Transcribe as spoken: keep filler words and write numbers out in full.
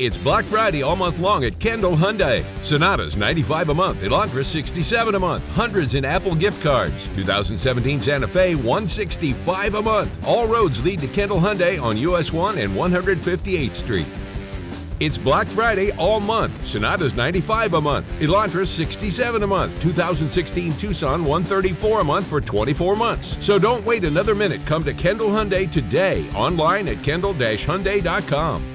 It's Black Friday all month long at Kendall Hyundai. Sonatas ninety-five a month, Elantra sixty-seven a month, hundreds in Apple gift cards. two thousand seventeen Santa Fe one sixty-five a month. All roads lead to Kendall Hyundai on U S one and one hundred fifty-eighth Street. It's Black Friday all month. Sonatas ninety-five a month, Elantra sixty-seven a month, two thousand sixteen Tucson one thirty-four a month for twenty-four months. So don't wait another minute. Come to Kendall Hyundai today, online at kendall dash hyundai dot com.